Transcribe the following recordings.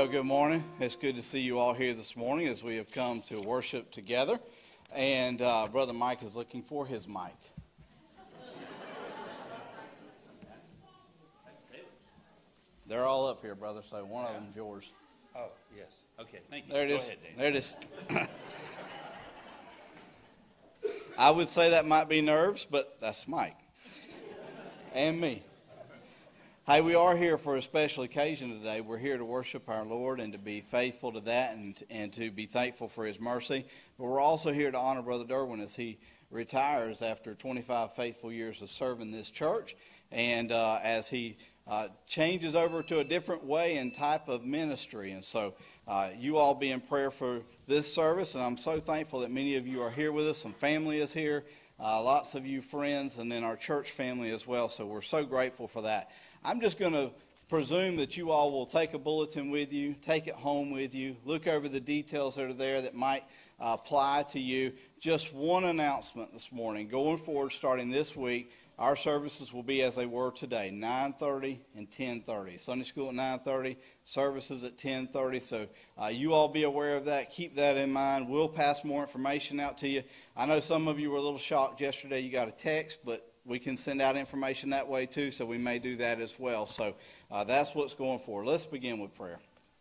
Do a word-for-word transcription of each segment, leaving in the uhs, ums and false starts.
Well, good morning. It's good to see you all here this morning as we have come to worship together. And uh, Brother Mike is looking for his mic. They're all up here, brother, so one of them's yours. Oh, yes. Okay, thank you. There it Go is. ahead, Dave. There it is. I would say that might be nerves, but that's Mike and me. Hey, we are here for a special occasion today. We're here to worship our Lord and to be faithful to that and, and to be thankful for His mercy. But we're also here to honor Brother Derwin as he retires after twenty-five faithful years of serving this church, and uh, as he uh, changes over to a different way and type of ministry. And so uh, you all be in prayer for this service, and I'm so thankful that many of you are here with us. Some family is here, uh, lots of you friends, and then our church family as well. So we're so grateful for that. I'm just going to presume that you all will take a bulletin with you, take it home with you, look over the details that are there that might uh, apply to you. Just one announcement this morning. Going forward, starting this week, our services will be as they were today, nine thirty and ten thirty. Sunday school at nine thirty, services at ten thirty. So uh, you all be aware of that. Keep that in mind. We'll pass more information out to you. I know some of you were a little shocked yesterday. You got a text, but we can send out information that way too, so we may do that as well. So uh, that's what's going forward. Let's begin with prayer.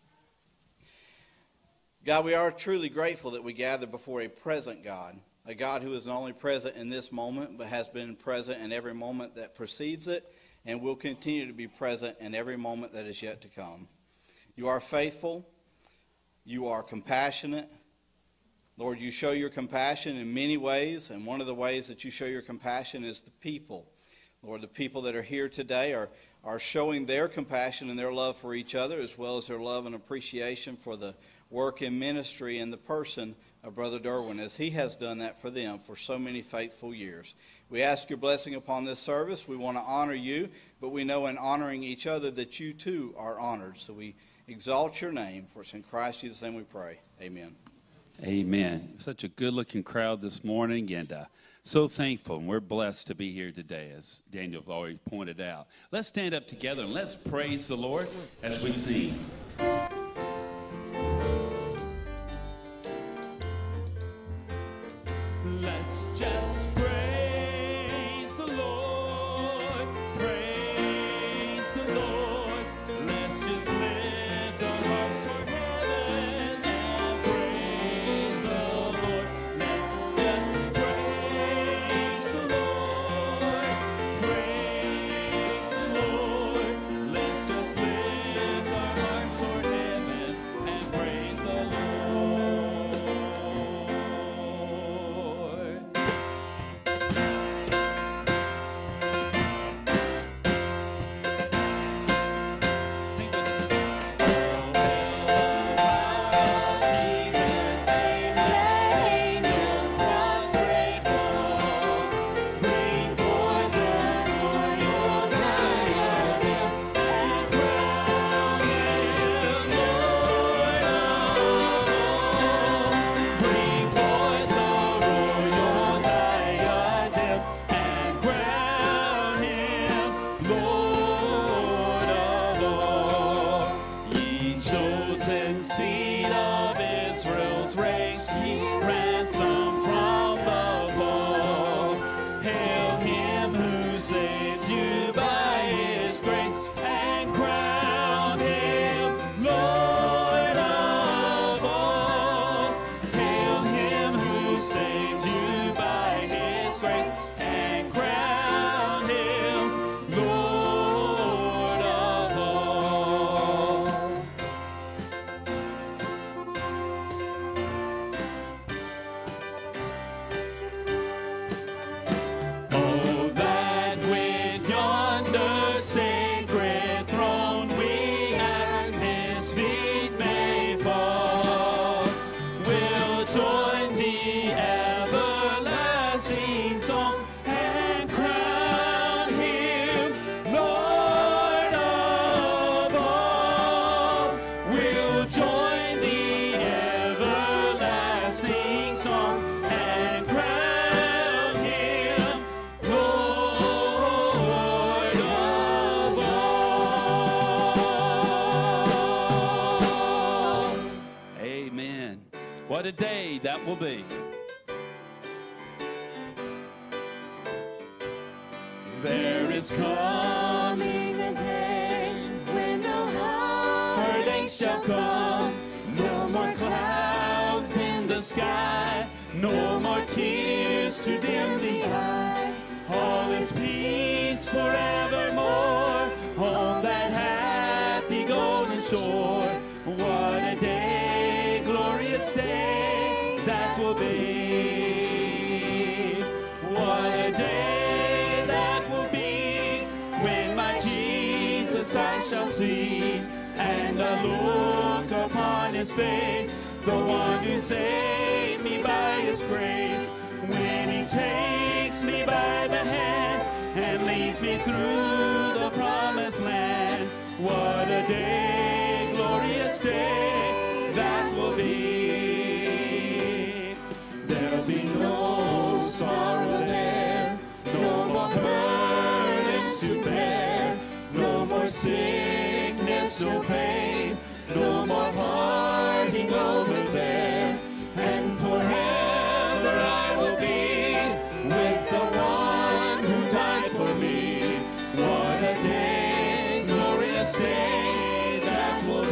God, we are truly grateful that we gather before a present God, a God who is not only present in this moment, but has been present in every moment that precedes it, and will continue to be present in every moment that is yet to come. You are faithful. You are compassionate. Lord, you show your compassion in many ways, and one of the ways that you show your compassion is the people. Lord, the people that are here today are, are showing their compassion and their love for each other, as well as their love and appreciation for the work in ministry and the person of Brother Derwin, as he has done that for them for so many faithful years. We ask your blessing upon this service. We want to honor you, but we know in honoring each other that you too are honored. So we exalt your name, for it's in Christ Jesus' name we pray. Amen. Amen. Such a good-looking crowd this morning, and uh, so thankful. And we're blessed to be here today, as Daniel already pointed out. Let's stand up together and let's praise the Lord as we sing. Let's just praise the Lord, praise the Lord. Let's just lift our hearts toward heaven and praise the Lord. Let's just praise the Lord, praise the Lord. Let's just lift our hearts toward heaven and praise the Lord. a day that will be. There is coming a day when no heartache shall come, no more clouds in the sky, no more tears to dim the eye. All is peace forevermore on that happy golden shore. What a day, glorious day that will be. What a day that will be when my Jesus I shall see, and I look upon his face, the one who saved me by his grace. When he takes me by the hand and leads me through the promised land. What a day, glorious day that will be. There'll be no sorrow there, no more burdens to bear, no more sickness or pain, no more parting over there, and forever I will be with the one who died for me. What a day, glorious day that will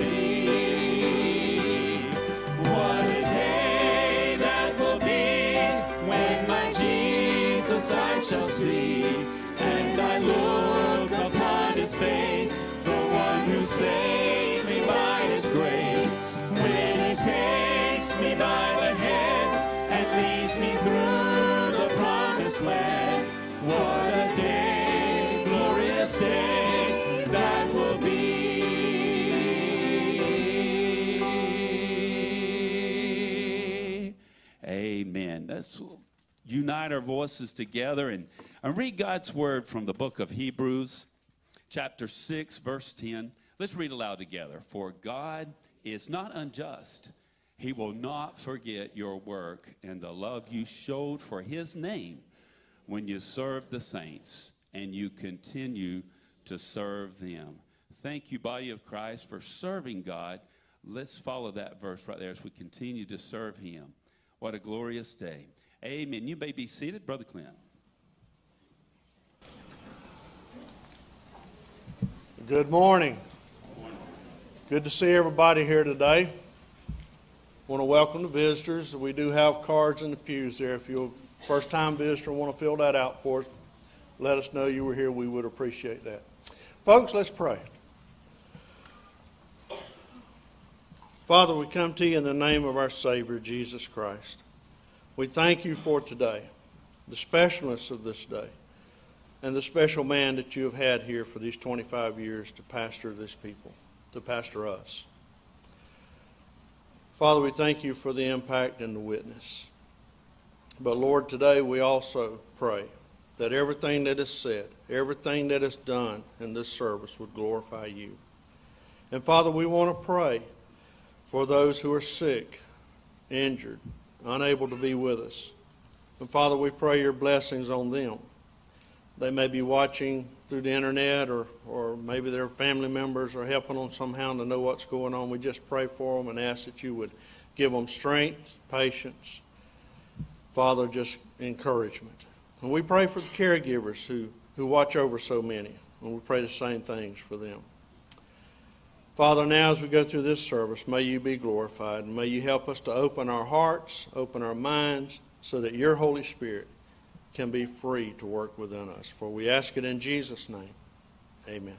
be. What a day that will be when my Jesus I shall see, and I look upon his face, the one who saved me by his grace. When he takes me by the hand and leads me through the promised land. What a day, glorious day that will be. Amen. Let's unite our voices together and, and read God's word from the book of Hebrews, chapter six, verse ten. Let's read aloud together. For God is not unjust. He will not forget your work and the love you showed for his name when you served the saints and you continue to serve them. Thank you, body of Christ, for serving God. Let's follow that verse right there as we continue to serve him. What a glorious day. Amen. You may be seated. Brother Clint. Good morning. Good to see everybody here today. I want to welcome the visitors. We do have cards in the pews there. If you're a first-time visitor and want to fill that out for us, let us know you were here. We would appreciate that. Folks, let's pray. Father, we come to you in the name of our Savior, Jesus Christ. We thank you for today, the specialness of this day, and the special man that you have had here for these twenty-five years to pastor this people, to pastor us. Father, we thank you for the impact and the witness. But Lord, today we also pray that everything that is said, everything that is done in this service would glorify you. And Father, we want to pray for those who are sick, injured, unable to be with us. And Father, we pray your blessings on them. They may be watching through the internet, or, or maybe their family members are helping them somehow to know what's going on. We just pray for them and ask that you would give them strength, patience, Father, just encouragement. And we pray for the caregivers who, who watch over so many, and we pray the same things for them. Father, now as we go through this service, may you be glorified, and may you help us to open our hearts, open our minds, so that your Holy Spirit can be free to work within us. For we ask it in Jesus' name. Amen.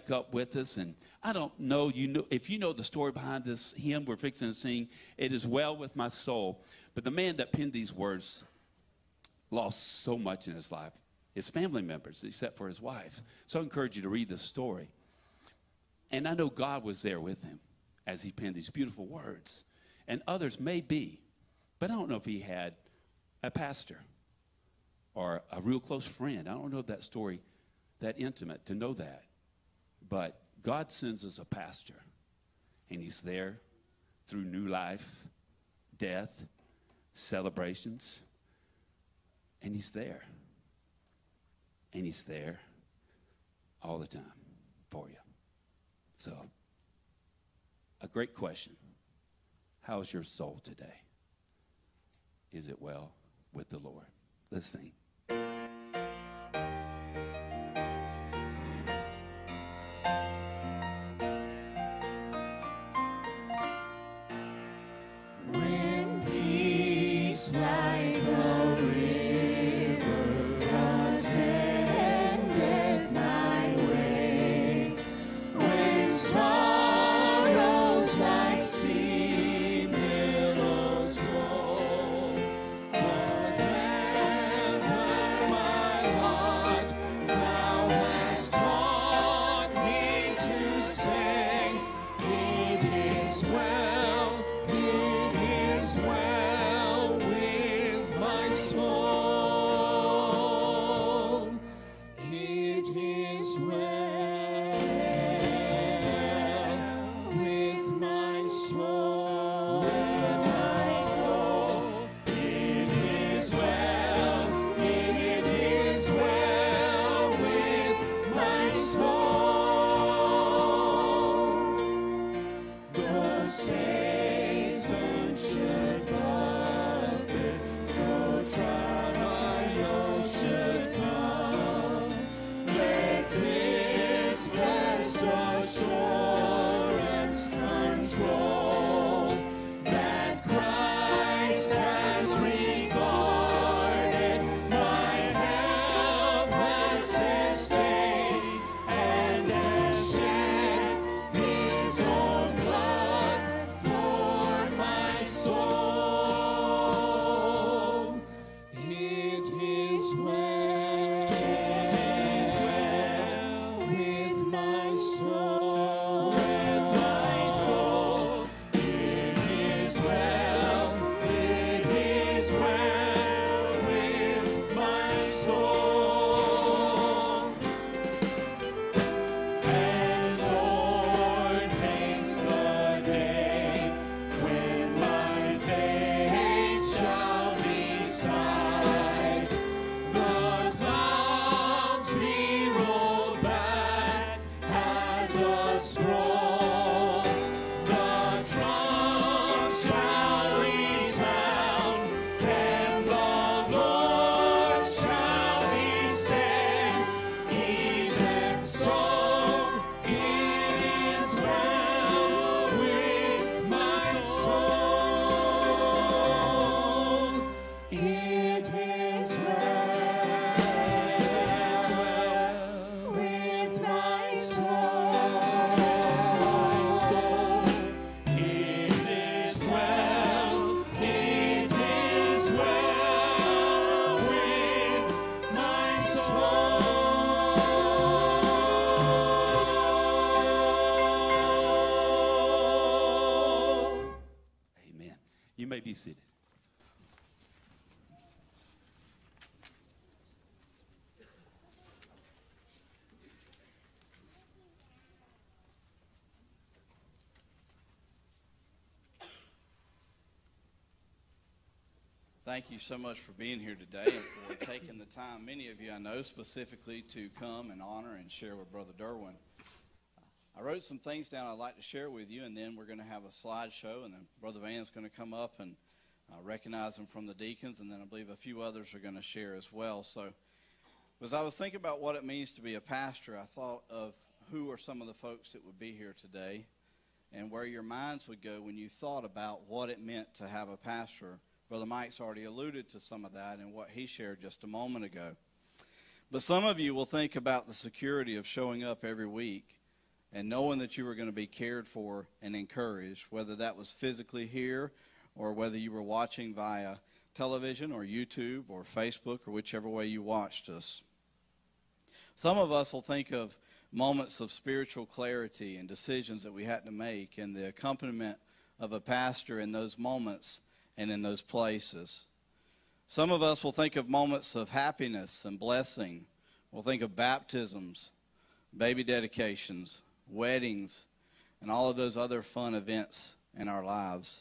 wake up with us. And I don't know, you know if you know the story behind this hymn we're fixing to sing, It Is Well With My Soul. But the man that penned these words lost so much in his life, his family members, except for his wife. So I encourage you to read the story. And I know God was there with him as he penned these beautiful words. And others may be, but I don't know if he had a pastor or a real close friend. I don't know that story that intimate to know that. But God sends us a pastor, and he's there through new life, death, celebrations, and he's there. And he's there all the time for you. So, a great question. How's your soul today? Is it well with the Lord? Let's sing. When peace like a river attendeth my way, when sorrows like sea billows roll, whatever my heart thou hast taught me to say, it is well, it is well with my soul. It is well with my soul. With my soul. It is well, it is well with my soul. Though Satan should buffet, though trials should come, let this blessed assurance control that Christ has regarded my helpless estate and has shed his own blood for my soul. It is well with my soul. With my soul. It is well, it is well with my soul. And Lord, haste the day when my faith shall be sight. The clouds be rolled back as a scroll. The trump shall resound, and the Lord shall descend. Even so, it is well with my soul. It is well with my soul. It is well, it is well with my soul. Amen. You may be seated. Thank you so much for being here today and for taking the time, many of you I know specifically, to come and honor and share with Brother Derwin. I wrote some things down I'd like to share with you, and then we're going to have a slideshow, and then Brother Van's going to come up and uh, recognize him from the deacons, and then I believe a few others are going to share as well. So as I was thinking about what it means to be a pastor, I thought of who are some of the folks that would be here today and where your minds would go when you thought about what it meant to have a pastor. Brother Mike's already alluded to some of that and what he shared just a moment ago. But some of you will think about the security of showing up every week and knowing that you were going to be cared for and encouraged, whether that was physically here or whether you were watching via television or YouTube or Facebook or whichever way you watched us. Some of us will think of moments of spiritual clarity and decisions that we had to make and the accompaniment of a pastor in those moments and in those places. Some of us will think of moments of happiness and blessing. We'll think of baptisms, baby dedications, weddings, and all of those other fun events in our lives.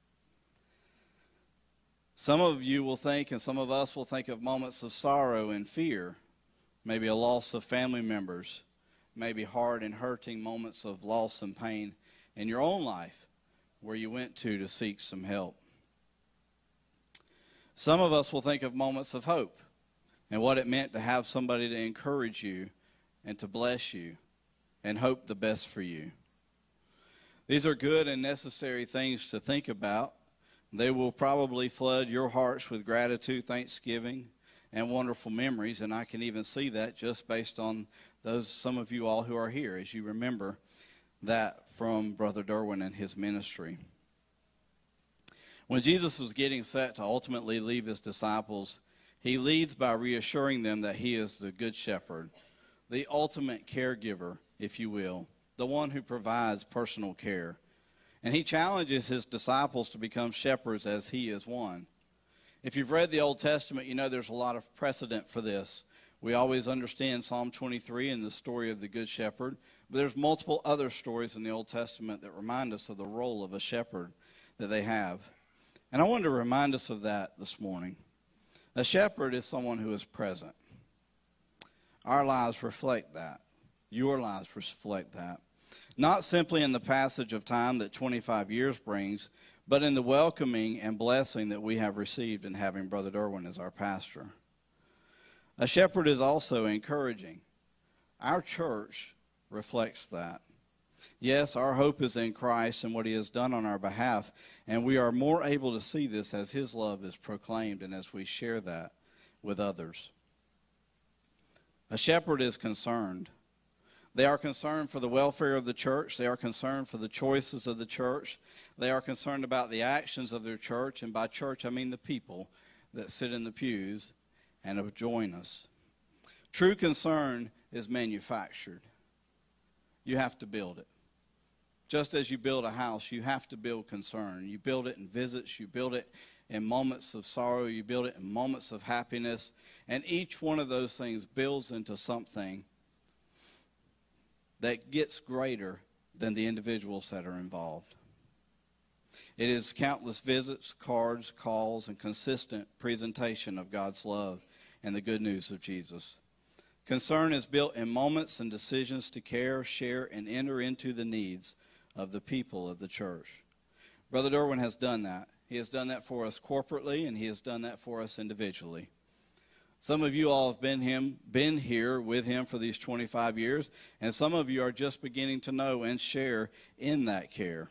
Some of you will think, and some of us will think of moments of sorrow and fear, maybe a loss of family members, maybe hard and hurting moments of loss and pain in your own life where you went to to seek some help. Some of us will think of moments of hope and what it meant to have somebody to encourage you and to bless you and hope the best for you. These are good and necessary things to think about. They will probably flood your hearts with gratitude, thanksgiving, and wonderful memories, and I can even see that just based on those some of you all who are here as you remember that from Brother Derwin and his ministry. When Jesus was getting set to ultimately leave his disciples, he leads by reassuring them that he is the good shepherd, the ultimate caregiver, if you will, the one who provides personal care. And he challenges his disciples to become shepherds as he is one. If you've read the Old Testament, you know there's a lot of precedent for this. We always understand Psalm twenty-three and the story of the Good Shepherd, but there's multiple other stories in the Old Testament that remind us of the role of a shepherd that they have. And I wanted to remind us of that this morning. A shepherd is someone who is present. Our lives reflect that. Your lives reflect that. Not simply in the passage of time that twenty-five years brings, but in the welcoming and blessing that we have received in having Brother Derwin as our pastor. A shepherd is also encouraging. Our church reflects that. Yes, our hope is in Christ and what he has done on our behalf, and we are more able to see this as his love is proclaimed and as we share that with others. A shepherd is concerned. They are concerned for the welfare of the church. They are concerned for the choices of the church. They are concerned about the actions of their church, and by church I mean the people that sit in the pews and join us. True concern is manufactured. You have to build it. Just as you build a house, you have to build concern. You build it in visits. You build it in moments of sorrow. You build it in moments of happiness. And each one of those things builds into something that gets greater than the individuals that are involved. It is countless visits, cards, calls, and consistent presentation of God's love and the good news of Jesus. Concern is built in moments and decisions to care, share, and enter into the needs of the people of the church. Brother Derwin has done that. He has done that for us corporately, and he has done that for us individually. Some of you all have been him, been here with him for these twenty-five years, and some of you are just beginning to know and share in that care.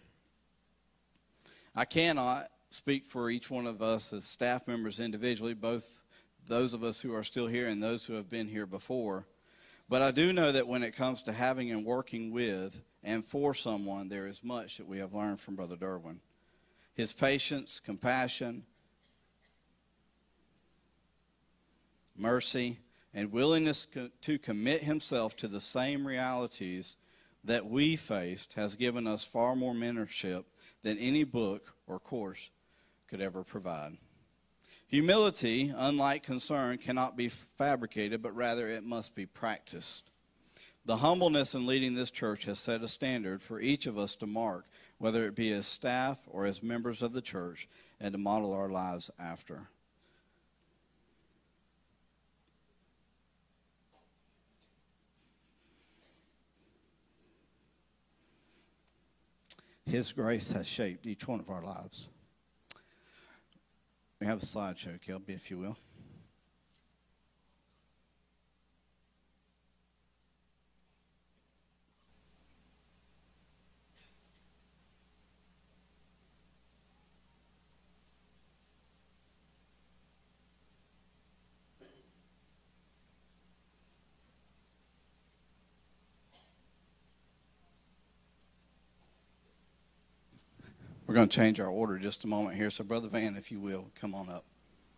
I cannot speak for each one of us as staff members individually, both those of us who are still here and those who have been here before. But I do know that when it comes to having and working with and for someone, there is much that we have learned from Brother Derwin. His patience, compassion, mercy, and willingness co- to commit himself to the same realities that we faced has given us far more mentorship than any book or course could ever provide. Humility, unlike concern, cannot be fabricated, but rather it must be practiced. The humbleness in leading this church has set a standard for each of us to mark, whether it be as staff or as members of the church, and to model our lives after. His grace has shaped each one of our lives. We have a slideshow, Kelby, if you will. We're going to change our order just a moment here. So, Brother Van, if you will, come on up.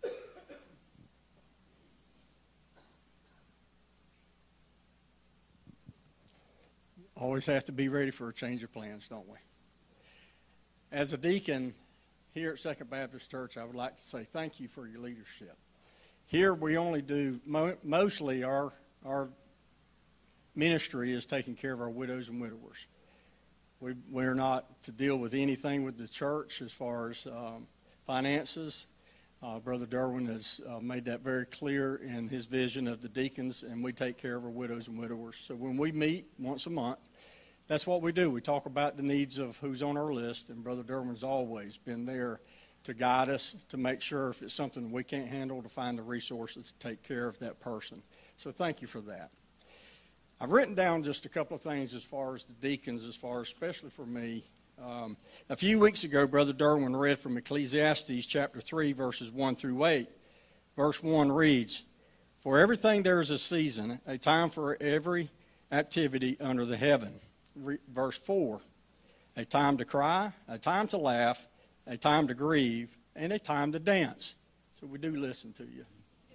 Always have to be ready for a change of plans, don't we? As a deacon here at Second Baptist Church, I would like to say thank you for your leadership. Here we only do, mo- mostly our, our ministry is taking care of our widows and widowers. We, we're not to deal with anything with the church as far as um, finances. Uh, Brother Derwin has uh, made that very clear in his vision of the deacons, and we take care of our widows and widowers. So when we meet once a month, that's what we do. We talk about the needs of who's on our list, and Brother Derwin's always been there to guide us, to make sure if it's something we can't handle, to find the resources to take care of that person. So thank you for that. I've written down just a couple of things as far as the deacons, as far as especially for me. Um, a few weeks ago, Brother Derwin read from Ecclesiastes chapter three, verses one through eight. Verse one reads, "For everything there is a season, a time for every activity under the heaven." Re- verse four, "A time to cry, a time to laugh, a time to grieve, and a time to dance." So we do listen to you.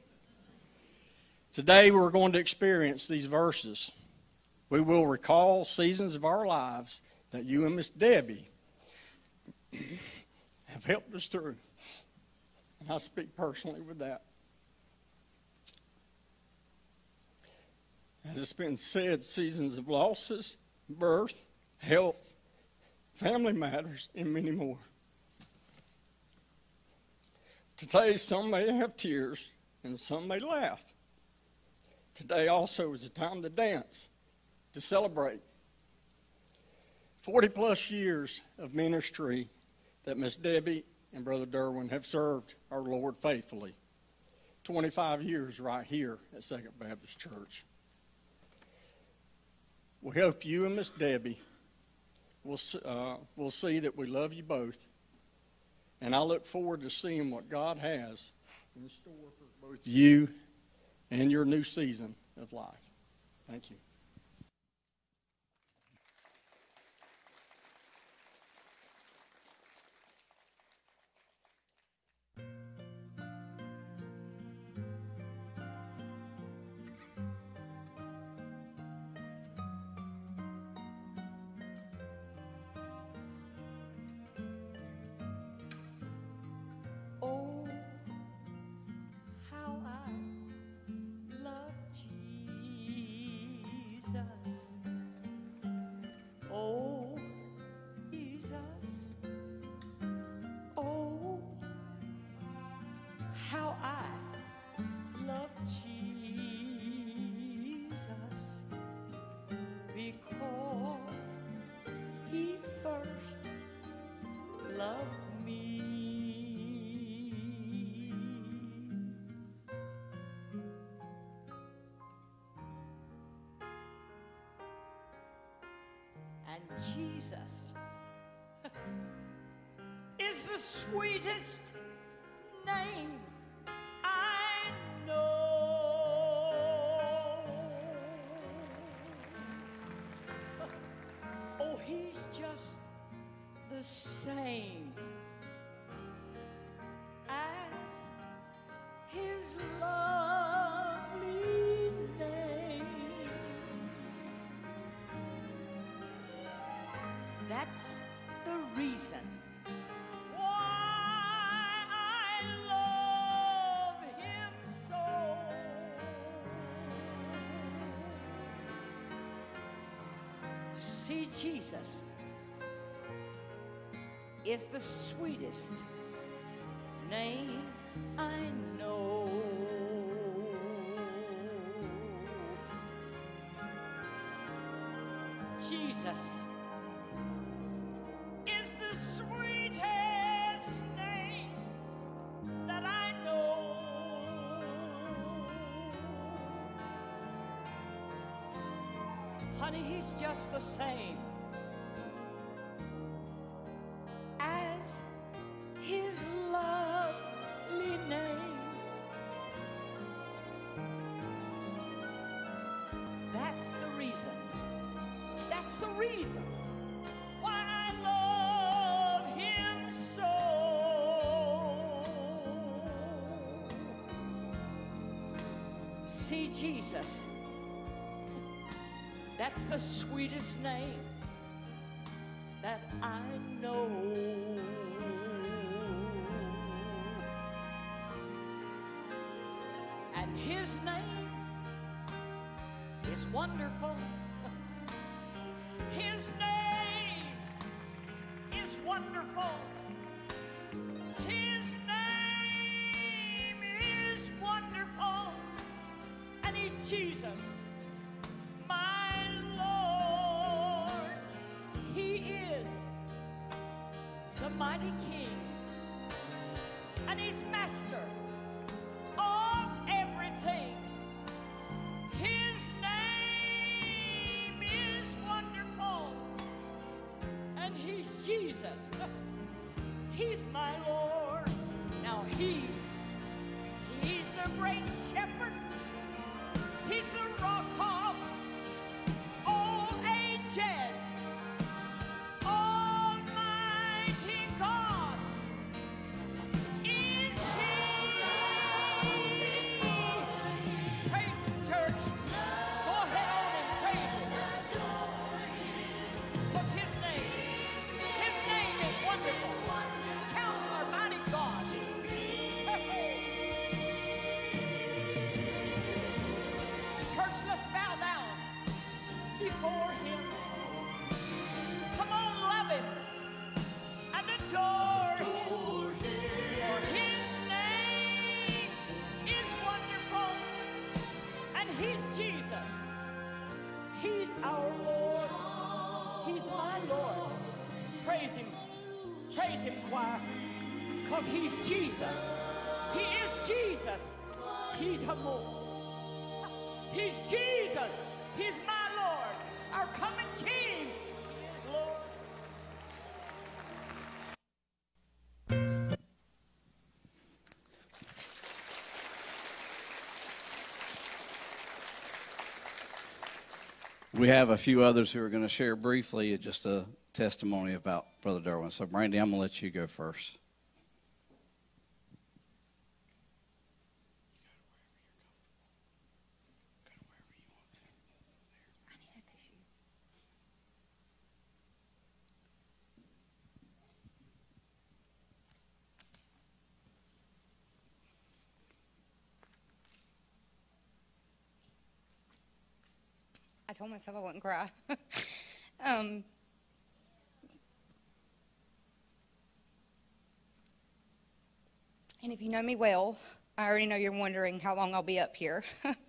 Today we're going to experience these verses. We will recall seasons of our lives that you and Miss Debbie have helped us through. And I speak personally with that. As it's been said, seasons of losses, birth, health, family matters, and many more. Today some may have tears and some may laugh. Today also is a time to dance, to celebrate. Forty plus years of ministry that Miss Debbie and Brother Derwin have served our Lord faithfully. twenty-five years right here at Second Baptist Church. We hope you and Miss Debbie will, uh, will see that we love you both. And I look forward to seeing what God has in store for both you and your new season of life. Thank you. Oh, how I love Jesus. Oh, Jesus. Oh, how I love Jesus. Because he first loved me. And Jesus is the sweetest name I know. Oh, he's just the same as his lovely name. That's the reason why I love him so. See, Jesus is the sweetest name I know. Jesus is the sweetest name that I know. Honey, he's just the same as his lovely name. That's the reason. That's the reason why I love him see, Jesus, that's the sweetest name that I know. And his name is wonderful. His name is wonderful. His name is wonderful. And he's Jesus, my Lord. He is the mighty King. And he's master of everything. His name is wonderful. And he's Jesus. He's my Lord. Now he's, he's the great shepherd. He's the rock of all ages. Almighty God is he. Praise him, church. Go ahead on and praise him. What's his name? His name is wonderful. Counselor, mighty God. Church, let's bow down before him. Come on, love him and adore him. For his name is wonderful. And he's Jesus. He's our Lord. He's my Lord. Praise him. Praise him, choir. Because he's Jesus. He is Jesus. He's humble. He's Jesus. He's my Lord. Our coming King. He is Lord. We have a few others who are going to share briefly just a testimony about Brother Derwin. So, Brandy, I'm going to let you go first. I told myself I wouldn't cry. um, and if you know me well, I already know you're wondering how long I'll be up here.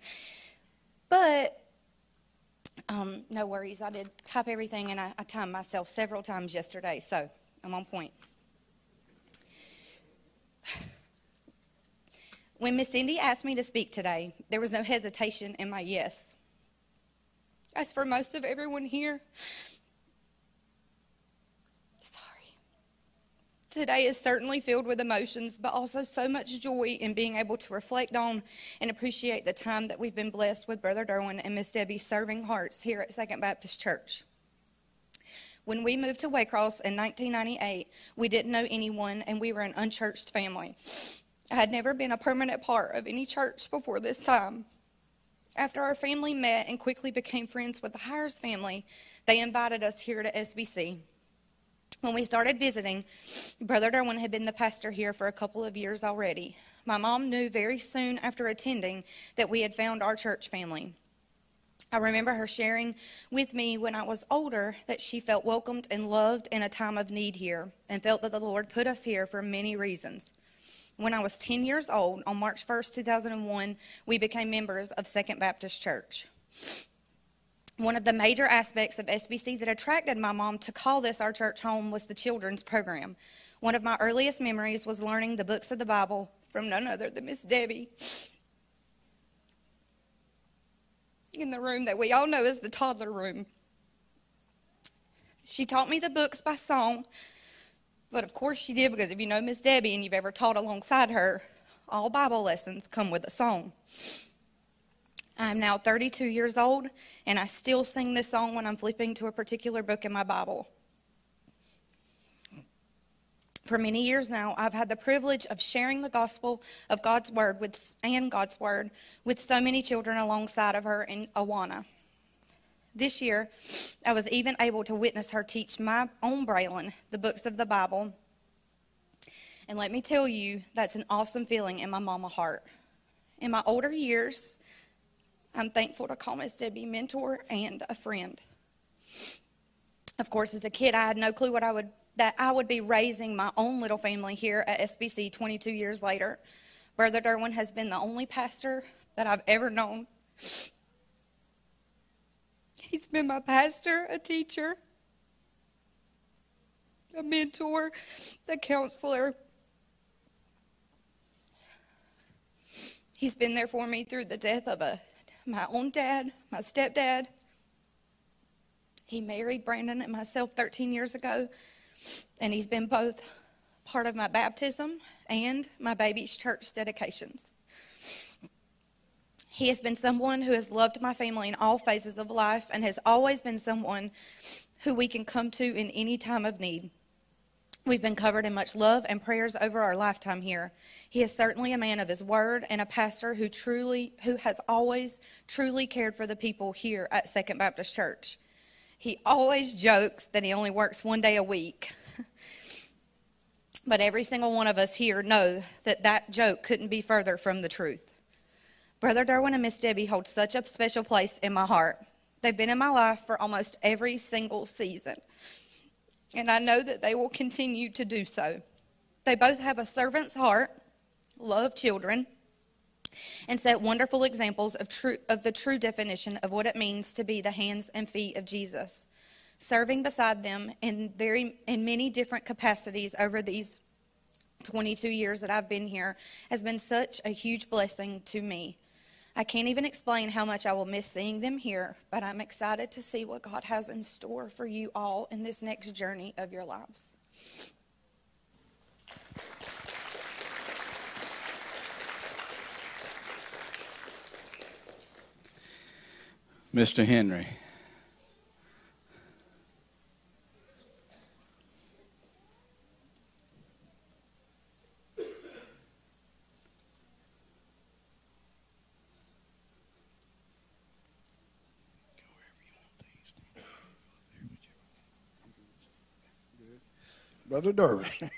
But um, no worries. I did type everything, and I, I timed myself several times yesterday, so I'm on point. When Miss Cindy asked me to speak today, there was no hesitation in my yes. As for most of everyone here, sorry. Today is certainly filled with emotions, but also so much joy in being able to reflect on and appreciate the time that we've been blessed with Brother Derwin and Miss Debbie's serving hearts here at Second Baptist Church. When we moved to Waycross in nineteen ninety-eight, we didn't know anyone, and we were an unchurched family. I had never been a permanent part of any church before this time. After our family met and quickly became friends with the Hires family, they invited us here to S B C. When we started visiting, Brother Derwin had been the pastor here for a couple of years already. My mom knew very soon after attending that we had found our church family. I remember her sharing with me when I was older that she felt welcomed and loved in a time of need here and felt that the Lord put us here for many reasons. When I was ten years old, on March first, two thousand one, we became members of Second Baptist Church. One of the major aspects of S B C that attracted my mom to call this our church home was the children's program. One of my earliest memories was learning the books of the Bible from none other than Miss Debbie in the room that we all know as the toddler room. She taught me the books by song. But of course she did, because if you know Miss Debbie and you've ever taught alongside her, all Bible lessons come with a song. I'm now thirty-two years old, and I still sing this song when I'm flipping to a particular book in my Bible. For many years now, I've had the privilege of sharing the gospel of God's word with, and God's word with so many children alongside of her in Awana. This year, I was even able to witness her teach my own Braylon the books of the Bible. And let me tell you, that's an awesome feeling in my mama heart. In my older years, I'm thankful to call Miss Debbie mentor and a friend. Of course, as a kid, I had no clue what I would that I would be raising my own little family here at S B C twenty-two years later. Brother Derwin has been the only pastor that I've ever known. He's been my pastor, a teacher, a mentor, a counselor. He's been there for me through the death of a, my own dad, my stepdad. He married Brandon and myself thirteen years ago, and he's been both part of my baptism and my baby's church dedications. He has been someone who has loved my family in all phases of life and has always been someone who we can come to in any time of need. We've been covered in much love and prayers over our lifetime here. He is certainly a man of his word and a pastor who truly, who has always truly cared for the people here at Second Baptist Church. He always jokes that he only works one day a week. But every single one of us here know that that joke couldn't be further from the truth. Brother Derwin and Miss Debbie hold such a special place in my heart. They've been in my life for almost every single season, and I know that they will continue to do so. They both have a servant's heart, love children, and set wonderful examples of true of the true definition of what it means to be the hands and feet of Jesus. Serving beside them in very in many different capacities over these twenty-two years that I've been here has been such a huge blessing to me. I can't even explain how much I will miss seeing them here, but I'm excited to see what God has in store for you all in this next journey of your lives. Mister Henry. Brother Derwin,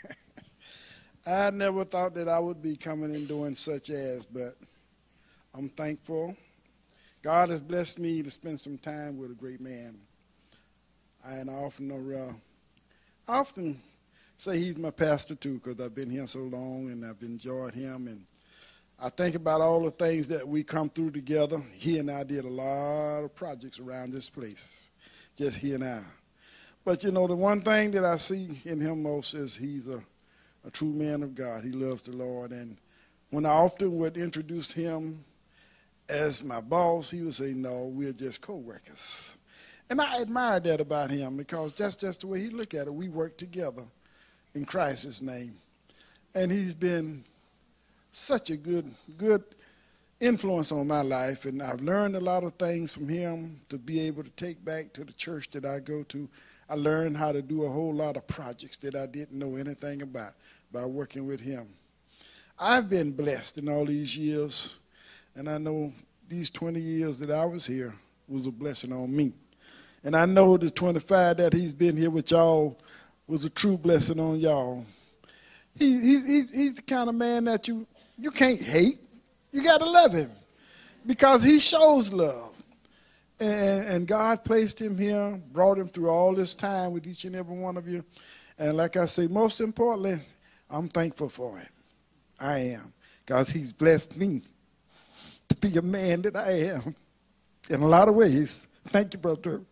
I never thought that I would be coming and doing such as, but I'm thankful. God has blessed me to spend some time with a great man. I, and I often, uh, I often say he's my pastor too, because I've been here so long and I've enjoyed him. And I think about all the things that we come through together. He and I did a lot of projects around this place, just he and I. But, you know, the one thing that I see in him most is he's a, a true man of God. He loves the Lord. And when I often would introduce him as my boss, he would say, no, we're just co-workers. And I admired that about him because that's just the way he looked at it. We work together in Christ's name. And he's been such a good, good influence on my life. And I've learned a lot of things from him to be able to take back to the church that I go to. I learned how to do a whole lot of projects that I didn't know anything about by working with him. I've been blessed in all these years, and I know these twenty years that I was here was a blessing on me. And I know the twenty-five that he's been here with y'all was a true blessing on y'all. He, he, he, he's the kind of man that you, you can't hate. You got to love him because he shows love. And, and God placed him here, brought him through all this time with each and every one of you. And like I say, most importantly, I'm thankful for him. I am, because he's blessed me to be a man that I am in a lot of ways. Thank you, Brother.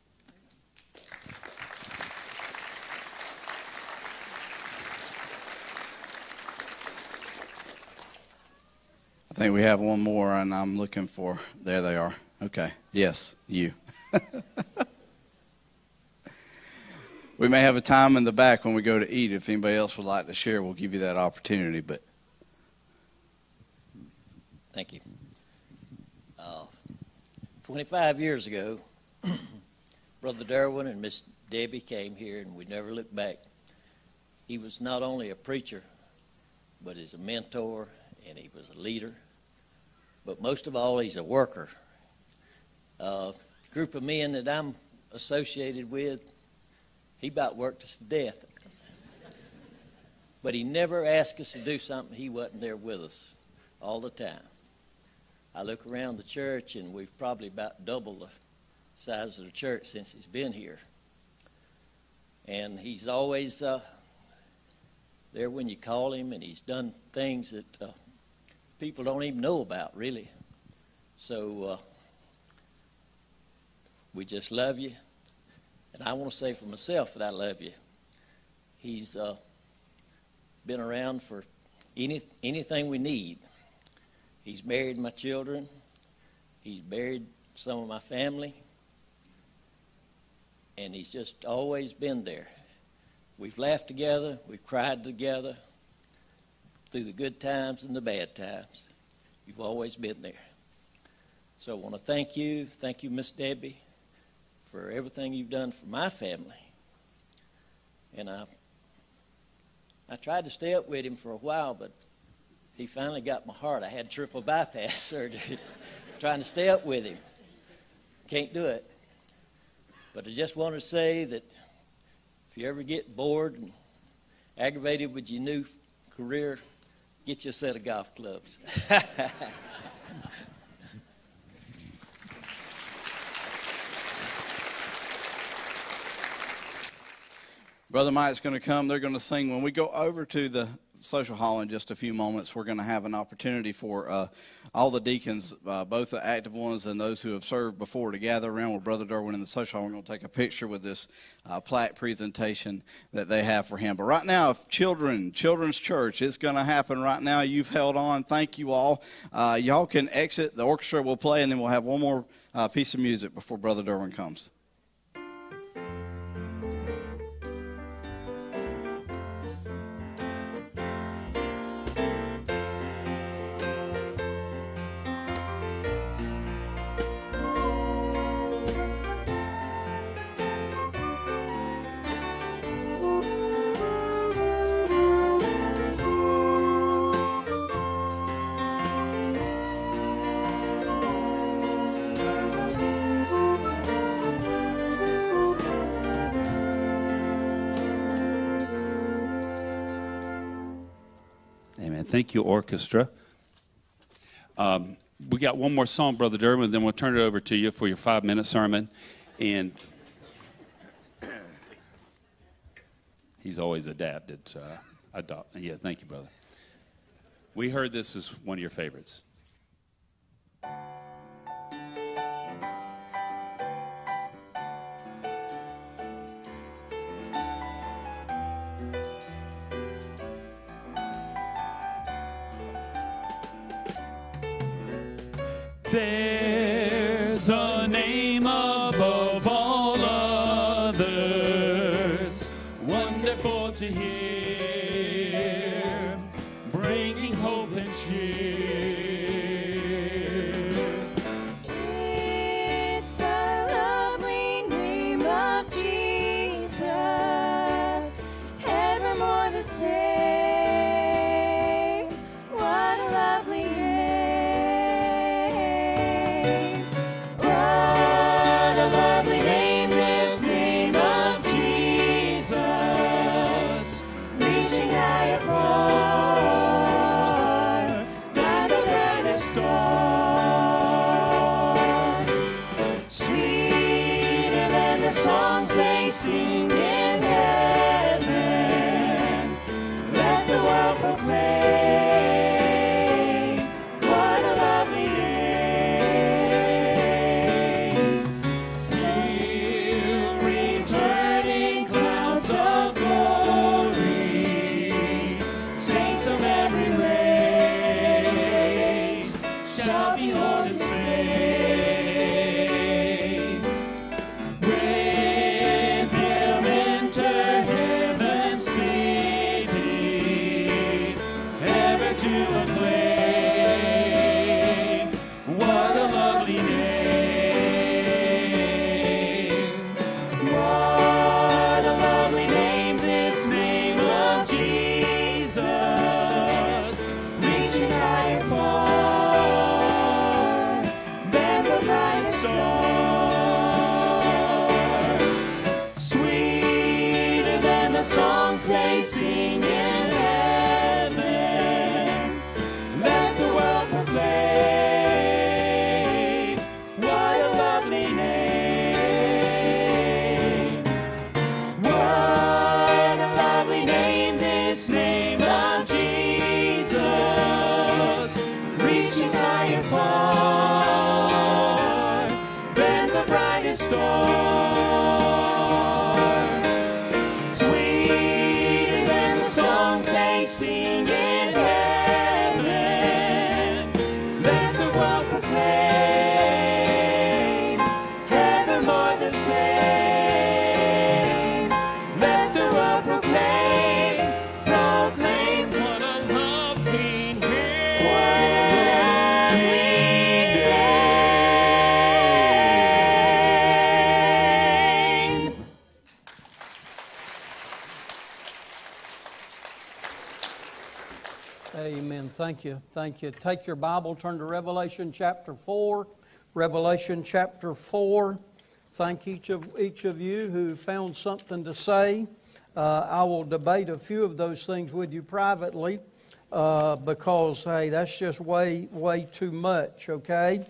I think we have one more, and I'm looking for, there they are. Okay, yes, you. We may have a time in the back when we go to eat. If anybody else would like to share, we'll give you that opportunity. But thank you. Uh, twenty-five years ago, Brother Derwin and Miss Debbie came here, and we never looked back. he was not only a preacher, but he's a mentor, and he was a leader. But most of all, he's a worker. A uh, group of men that I'm associated with, he about worked us to death. But he never asked us to do something he wasn't there with us all the time. I look around the church, and we've probably about doubled the size of the church since he's been here. And he's always uh, there when you call him, and he's done things that uh, people don't even know about, really. So uh, we just love you. And I want to say for myself that I love you. He's uh, been around for any anything we need. He's married my children. He's married some of my family. And he's just always been there. We've laughed together. We've cried together through the good times and the bad times. You've always been there. So I want to thank you. Thank you, Miss Debbie, for everything you've done for my family. And I, I tried to stay up with him for a while, but he finally got my heart. I had triple bypass surgery trying to stay up with him. Can't do it. But I just want to say that if you ever get bored and aggravated with your new career, get you a set of golf clubs. Brother Mike's going to come. They're going to sing. When we go over to the social hall in just a few moments, we're going to have an opportunity for uh, all the deacons, uh, both the active ones and those who have served before, to gather around with Brother Derwin in the social hall. We're going to take a picture with this uh, plaque presentation that they have for him. But right now, if children, Children's Church, it's going to happen right now. You've held on. Thank you all. Uh, y'all can exit. The orchestra will play, and then we'll have one more uh, piece of music before Brother Derwin comes. Thank you, orchestra. Um, we got one more song, Brother Derwin, then we'll turn it over to you for your five-minute sermon. And he's always adapted. So I, I thought, yeah, thank you, brother. We heard this is one of your favorites. There's a name above all others, wonderful to hear, bringing hope and cheer. It's the lovely name of Jesus, evermore the same. What a lovely name. Songs they sing in heaven, let the world proclaim, what a lovely name. He'll return in clouds of glory, saints of every race shall behold his face. What a lovely name, this name of sing in heaven. Let the world proclaim what a lovely name. What a lovely name, this name of Jesus, reaching higher far than the brightest star. Sweeter than the songs they sing in heaven. Let the world proclaim, evermore the same. Let the world proclaim, proclaim what a lovely name. What a lovely name. Amen. Thank you. Thank you. Take your Bible, turn to Revelation chapter four. Revelation chapter four. Thank each of each of you who found something to say. Uh, I will debate a few of those things with you privately uh, because, hey, that's just way, way too much, okay?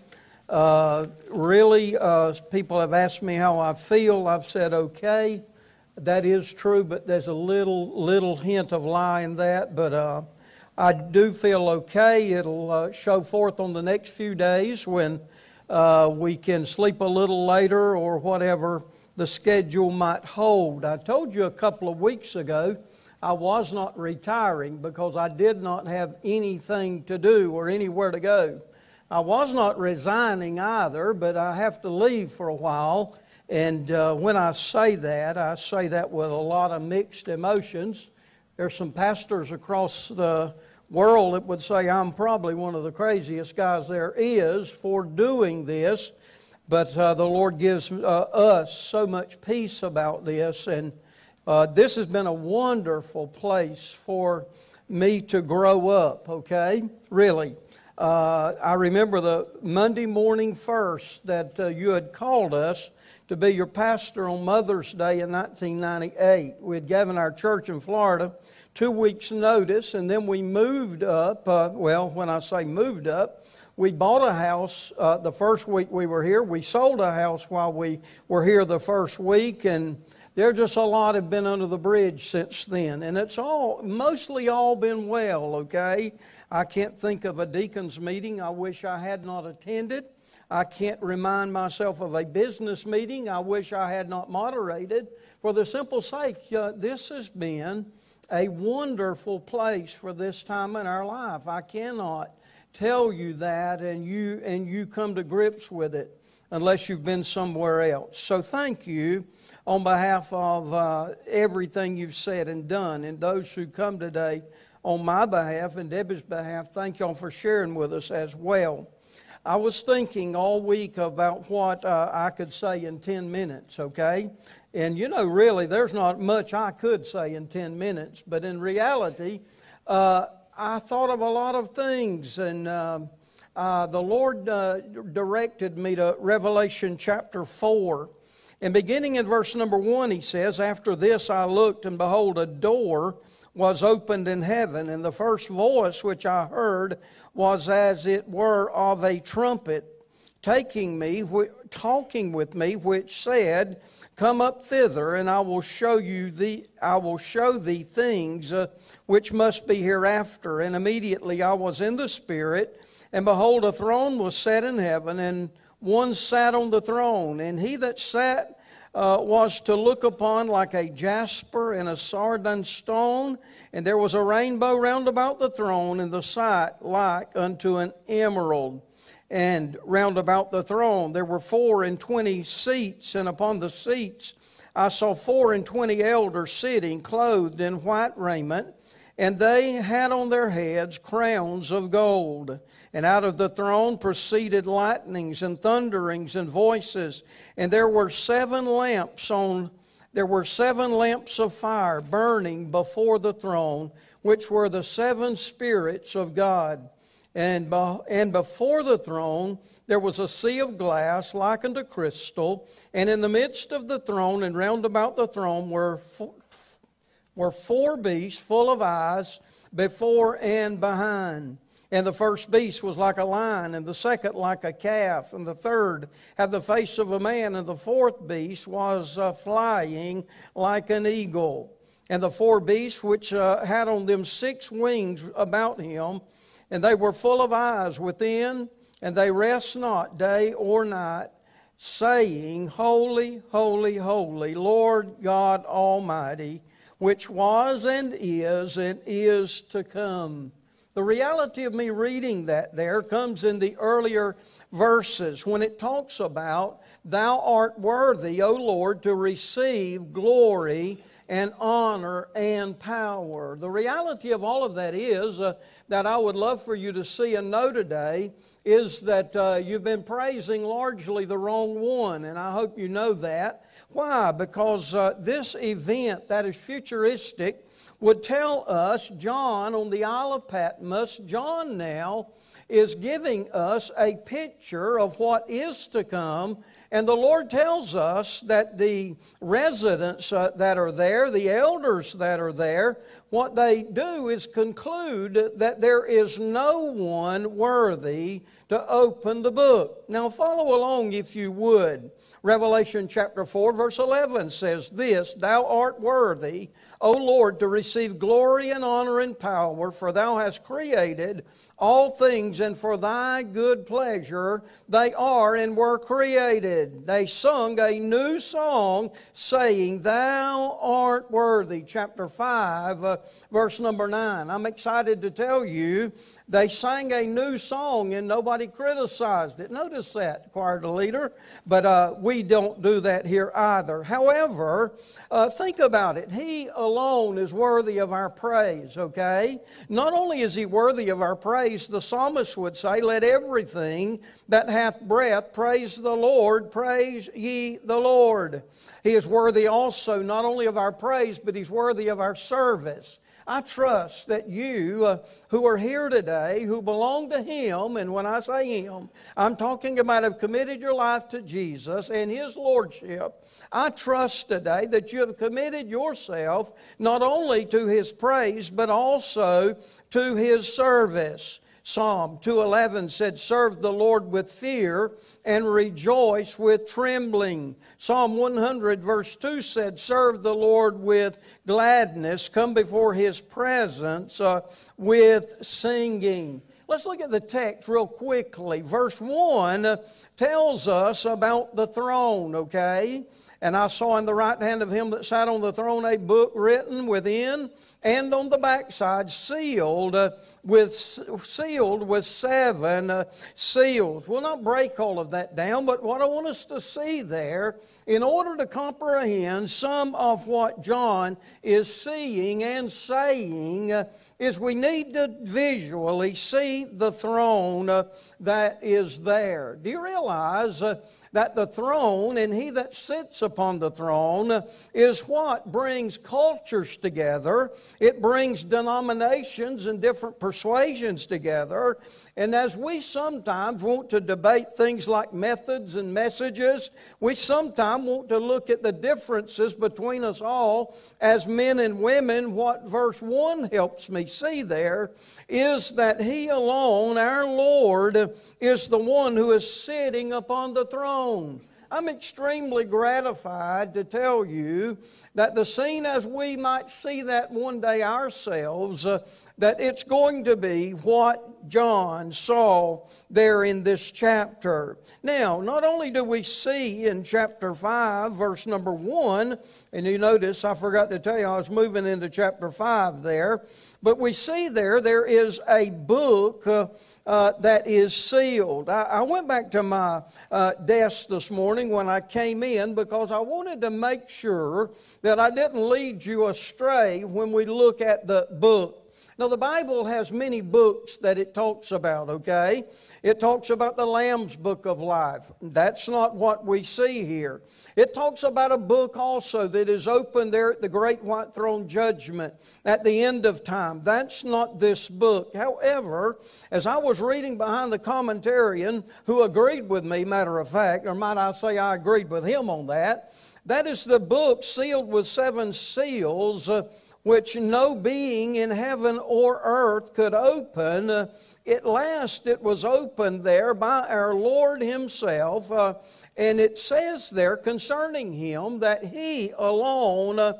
Uh, really, uh, people have asked me how I feel. I've said okay. That is true, but there's a little, little hint of lie in that. But uh, I do feel okay. It'll uh, show forth on the next few days when uh, we can sleep a little later or whatever the schedule might hold. I told you a couple of weeks ago I was not retiring because I did not have anything to do or anywhere to go. I was not resigning either, but I have to leave for a while. And uh, when I say that, I say that with a lot of mixed emotions. There's some pastors across the world that would say I'm probably one of the craziest guys there is for doing this. But uh, the Lord gives uh, us so much peace about this. And uh, this has been a wonderful place for me to grow up, okay? Really. Uh, I remember the Monday morning first that uh, you had called us to be your pastor on Mother's Day in nineteen ninety-eight. We had given our church in Florida two weeks' notice, and then we moved up. Uh, well, when I say moved up, we bought a house uh, the first week we were here. We sold a house while we were here the first week, and there just a lot have been under the bridge since then. And it's all, mostly all been well, okay? I can't think of a deacon's meeting I wish I had not attended. I can't remind myself of a business meeting I wish I had not moderated. For the simple sake, uh, this has been a wonderful place for this time in our life. I cannot tell you that and you and you come to grips with it unless you've been somewhere else. So thank you on behalf of uh, everything you've said and done, and those who come today on my behalf and Debbie's behalf, thank y'all for sharing with us as well. I was thinking all week about what uh, I could say in ten minutes, okay? And you know, really, there's not much I could say in ten minutes, but in reality, uh, I thought of a lot of things, and uh, uh, the Lord uh, directed me to Revelation chapter four. And beginning in verse number one, he says, "After this I looked, and behold, a door was opened in heaven, and the first voice which I heard was as it were of a trumpet, taking me, wh- talking with me, which said, Come up thither, and I will show you the I will show thee things uh, which must be hereafter. And immediately I was in the Spirit, and behold, a throne was set in heaven, and one sat on the throne, and he that sat Uh, was to look upon like a jasper and a sardine stone, and there was a rainbow round about the throne, and the sight like unto an emerald. And round about the throne there were four and twenty seats, and upon the seats I saw four and twenty elders sitting, clothed in white raiment, and they had on their heads crowns of gold. And out of the throne proceeded lightnings and thunderings and voices. And there were seven lamps on there were seven lamps of fire burning before the throne, which were the seven spirits of God. And, and before the throne there was a sea of glass like unto crystal. And in the midst of the throne and round about the throne were four, were four beasts full of eyes before and behind. And the first beast was like a lion, and the second like a calf, and the third had the face of a man, and the fourth beast was uh, flying like an eagle. And the four beasts which uh, had on them six wings about him, and they were full of eyes within, and they rest not day or night, saying, Holy, holy, holy, Lord God Almighty, which was and is and is to come. The reality of me reading that there comes in the earlier verses when it talks about, Thou art worthy, O Lord, to receive glory and honor and power. The reality of all of that is uh, that I would love for you to see and know today is that uh, you've been praising largely the wrong one, and I hope you know that. Why? Because uh, this event that is futuristic would tell us, John on the Isle of Patmos, John now is giving us a picture of what is to come. And the Lord tells us that the residents uh, that are there, the elders that are there, what they do is conclude that there is no one worthy to open the book. Now follow along if you would. Revelation chapter four verse eleven says this, Thou art worthy, O Lord, to receive glory and honor and power, for Thou hast created all things, and for Thy good pleasure they are and were created. They sung a new song, saying, Thou art worthy. Chapter five, uh, verse number nine. I'm excited to tell you, they sang a new song and nobody criticized it. Notice that, choir leader. But uh, we don't do that here either. However, uh, think about it. He alone is worthy of our praise, okay? Not only is He worthy of our praise, the psalmist would say, Let everything that hath breath praise the Lord, praise ye the Lord. He is worthy also not only of our praise, but He's worthy of our service. I trust that you uh, who are here today, who belong to Him, and when I say Him, I'm talking about have committed your life to Jesus and His Lordship. I trust today that you have committed yourself not only to His praise, but also to His service. Psalm two eleven said, Serve the Lord with fear and rejoice with trembling. Psalm one hundred verse two said, Serve the Lord with gladness, come before His presence uh, with singing. Let's look at the text real quickly. Verse one tells us about the throne, okay? And I saw in the right hand of Him that sat on the throne a book written within and on the backside, sealed uh, with sealed with seven uh, seals. We'll not break all of that down, but what I want us to see there, in order to comprehend some of what John is seeing and saying, uh, is we need to visually see the throne uh, that is there. Do you realize uh, that the throne and He that sits upon the throne is what brings cultures together. It brings denominations and different persuasions together. And as we sometimes want to debate things like methods and messages, we sometimes want to look at the differences between us all as men and women. What verse one helps me see there is that He alone, our Lord, is the one who is sitting upon the throne. I'm extremely gratified to tell you that the scene as we might see that one day ourselves, uh, that it's going to be what John saw there in this chapter. Now, not only do we see in chapter five, verse number one, and you notice I forgot to tell you I was moving into chapter five there, but we see there, there is a book uh, uh, that is sealed. I, I went back to my uh, desk this morning when I came in because I wanted to make sure that I didn't lead you astray when we look at the book. Now, the Bible has many books that it talks about, okay? It talks about the Lamb's Book of Life. That's not what we see here. It talks about a book also that is open there at the Great White Throne Judgment at the end of time. That's not this book. However, as I was reading behind the commentarian, who agreed with me, matter of fact, or might I say I agreed with him on that, that is the book sealed with seven seals, uh, which no being in heaven or earth could open. Uh, at last it was opened there by our Lord himself, uh, and it says there concerning him that he alone uh,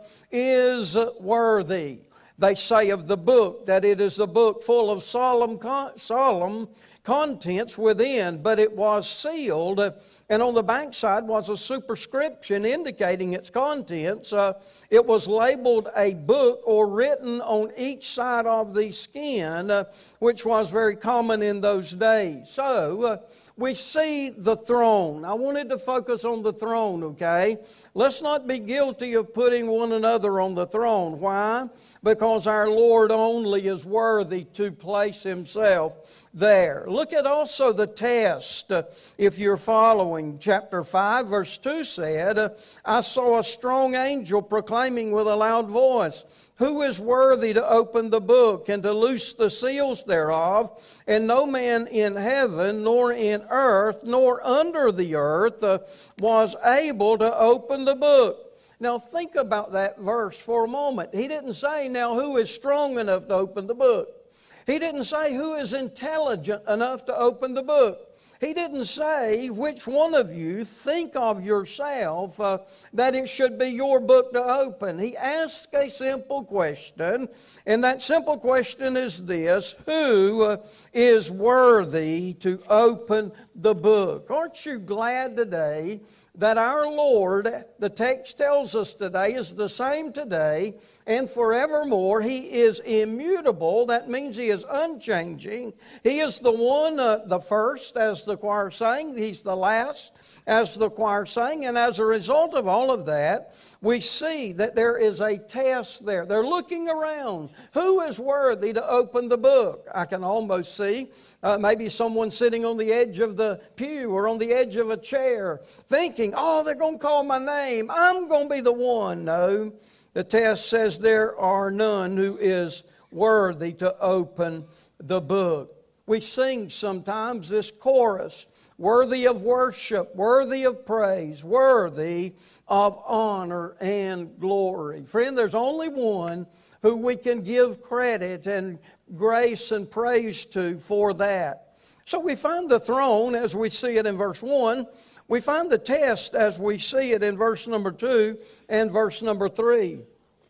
is worthy. They say of the book that it is a book full of solemn, con- solemn contents within, but it was sealed, uh, and on the backside was a superscription indicating its contents. Uh, it was labeled a book, or written on each side of the skin, uh, which was very common in those days. So, uh, we see the throne. I wanted to focus on the throne, okay? Let's not be guilty of putting one another on the throne. Why? Because our Lord only is worthy to place himself there. Look at also the test. Uh, if you're following, chapter five, verse two said, uh, I saw a strong angel proclaiming with a loud voice, who is worthy to open the book and to loose the seals thereof? And no man in heaven, nor in earth, nor under the earth uh, was able to open the book. Now think about that verse for a moment. He didn't say, now who is strong enough to open the book? He didn't say who is intelligent enough to open the book. He didn't say which one of you think of yourself uh, that it should be your book to open. He asked a simple question, and that simple question is this: who uh, is worthy to open the book? Aren't you glad today that our Lord, the text tells us today, is the same today and forevermore? He is immutable. That means He is unchanging. He is the one, uh, the first, as the choir sang. He's the last, as the choir sang. And as a result of all of that, we see that there is a test there. They're looking around. Who is worthy to open the book? I can almost see uh, maybe someone sitting on the edge of the pew or on the edge of a chair thinking, oh, they're going to call my name. I'm going to be the one. No, the test says there are none who is worthy to open the book. We sing sometimes this chorus, worthy of worship, worthy of praise, worthy of honor and glory. Friend, there's only one who we can give credit and grace and praise to for that. So we find the throne as we see it in verse one. We find the test as we see it in verse number two and verse number three.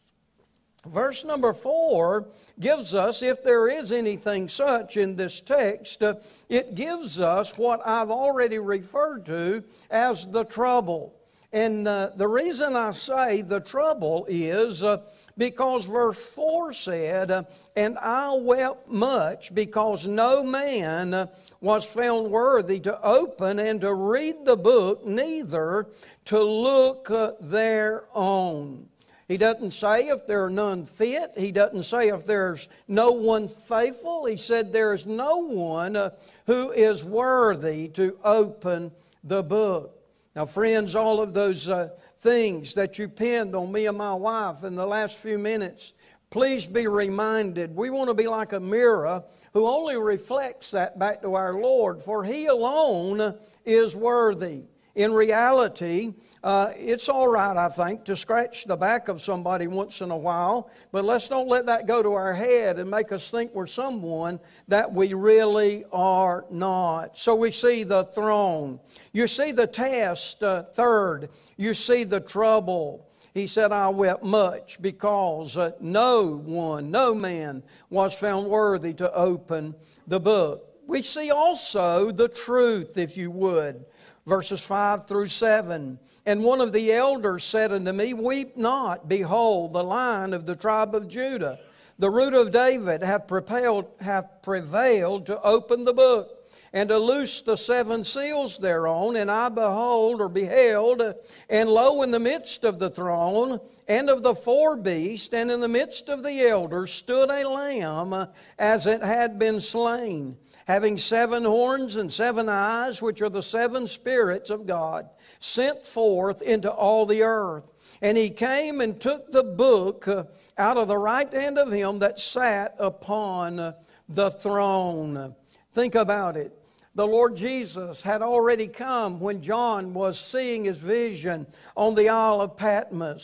Verse number four gives us, if there is anything such in this text, uh, it gives us what I've already referred to as the trouble. And uh, the reason I say the trouble is uh, because verse four said, uh, and I wept much because no man uh, was found worthy to open and to read the book, neither to look uh, thereon. He doesn't say if there are none fit. He doesn't say if there's no one faithful. He said there is no one uh, who is worthy to open the book. Now, friends, all of those uh, things that you pinned on me and my wife in the last few minutes, please be reminded. We want to be like a mirror who only reflects that back to our Lord, for He alone is worthy. In reality, uh, it's all right, I think, to scratch the back of somebody once in a while, but let's don't let that go to our head and make us think we're someone that we really are not. So we see the throne. You see the test, uh, third. You see the trouble. He said, I wept much because uh, no one, no man was found worthy to open the book. We see also the truth, if you would. Verses five through seven. And one of the elders said unto me, weep not, behold, the Lion of the tribe of Judah, the Root of David, hath prevailed, hath prevailed to open the book, and to loose the seven seals thereon. And I behold, or beheld, and lo, in the midst of the throne, and of the four beasts, and in the midst of the elders, stood a lamb, as it had been slain, having seven horns and seven eyes, which are the seven spirits of God, sent forth into all the earth. And he came and took the book uh, out of the right hand of him that sat upon uh, the throne. Think about it. The Lord Jesus had already come when John was seeing his vision on the Isle of Patmos.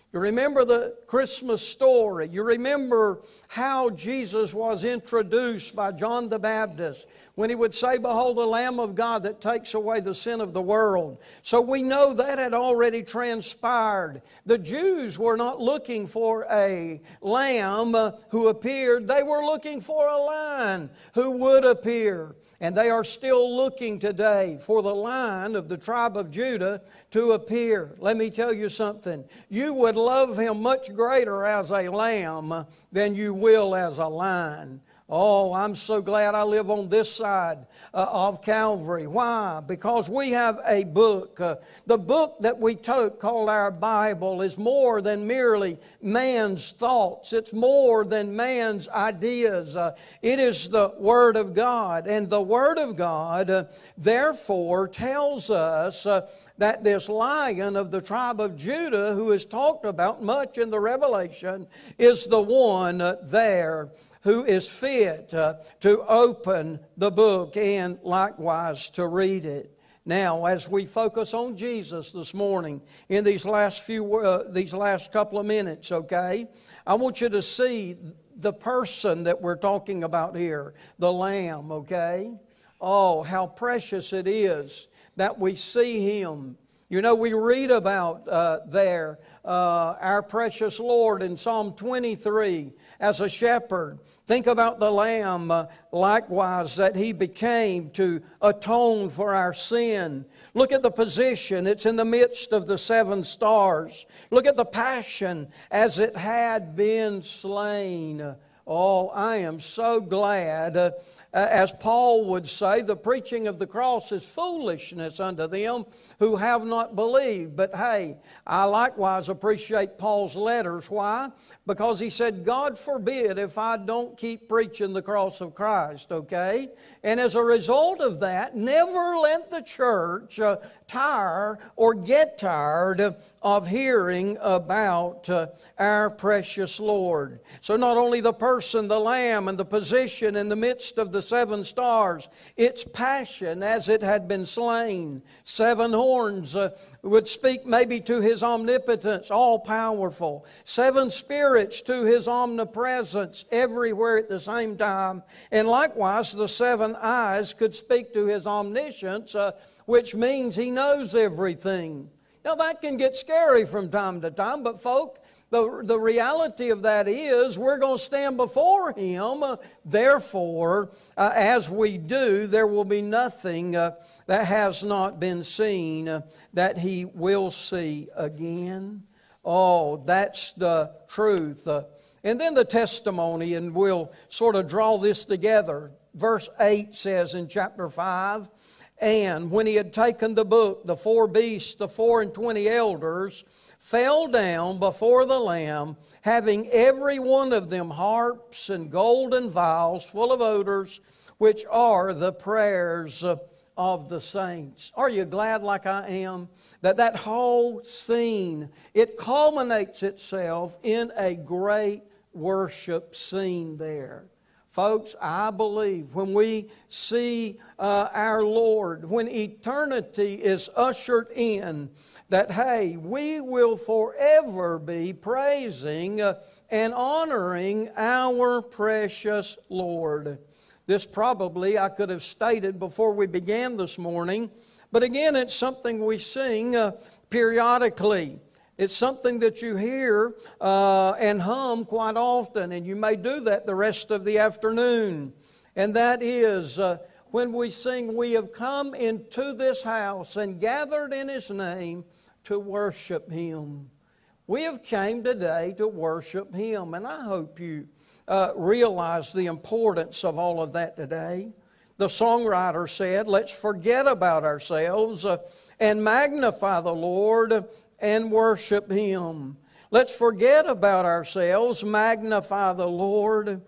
You remember the Christmas story. You remember how Jesus was introduced by John the Baptist when he would say, "Behold, the Lamb of God that takes away the sin of the world." So we know that had already transpired. The Jews were not looking for a lamb who appeared. They were looking for a lion who would appear. And they are still looking today for the Lion of the tribe of Judah to appear. Let me tell you something. You would love Him much greater as a lamb than you will as a lion. Oh, I'm so glad I live on this side uh, of Calvary. Why? Because we have a book. Uh, the book that we took called our Bible is more than merely man's thoughts. It's more than man's ideas. Uh, it is the Word of God. And the Word of God, uh, therefore, tells us uh, that this Lion of the tribe of Judah, who is talked about much in the Revelation, is the one uh, there who is fit uh, to open the book and likewise to read it. Now, as we focus on Jesus this morning in these last few, uh, these last couple of minutes, okay, I want you to see the person that we're talking about here, the Lamb, okay? Oh, how precious it is that we see Him. You know, we read about uh, there uh, our precious Lord in Psalm twenty-three as a shepherd. Think about the Lamb, uh, likewise, that He became to atone for our sin. Look at the position. It's in the midst of the seven stars. Look at the passion as it had been slain. Oh, I am so glad. Uh, as Paul would say, the preaching of the cross is foolishness unto them who have not believed. But hey, I likewise appreciate Paul's letters. Why? Because he said, God forbid if I don't keep preaching the cross of Christ, okay? And as a result of that, never let the church uh, tire or get tired of hearing about uh, our precious Lord. So not only the person, the Lamb, and the position in the midst of the seven stars, its passion as it had been slain. Seven horns uh, would speak maybe to His omnipotence, all-powerful. Seven spirits to His omnipresence, everywhere at the same time. And likewise, the seven eyes could speak to His omniscience, uh, which means He knows everything. Now that can get scary from time to time, but folk, the, the reality of that is we're going to stand before Him. Therefore, uh, as we do, there will be nothing uh, that has not been seen uh, that He will see again. Oh, that's the truth. Uh, and then the testimony, and we'll sort of draw this together. Verse eight says in chapter five, "And when He had taken the book, the four beasts, the four and twenty elders, fell down before the Lamb, having every one of them harps and golden vials full of odors, which are the prayers of the saints." Are you glad, like I am, that that whole scene, it culminates itself in a great worship scene there? Folks, I believe when we see uh, our Lord, when eternity is ushered in, that, hey, we will forever be praising uh, and honoring our precious Lord. This probably I could have stated before we began this morning, but again, it's something we sing uh, periodically. It's something that you hear uh, and hum quite often, and you may do that the rest of the afternoon. And that is uh, when we sing, "We have come into this house and gathered in His name to worship Him." We have came today to worship Him, and I hope you uh, realize the importance of all of that today. The songwriter said, "Let's forget about ourselves uh, and magnify the Lord and worship Him." Let's forget about ourselves, magnify the Lord,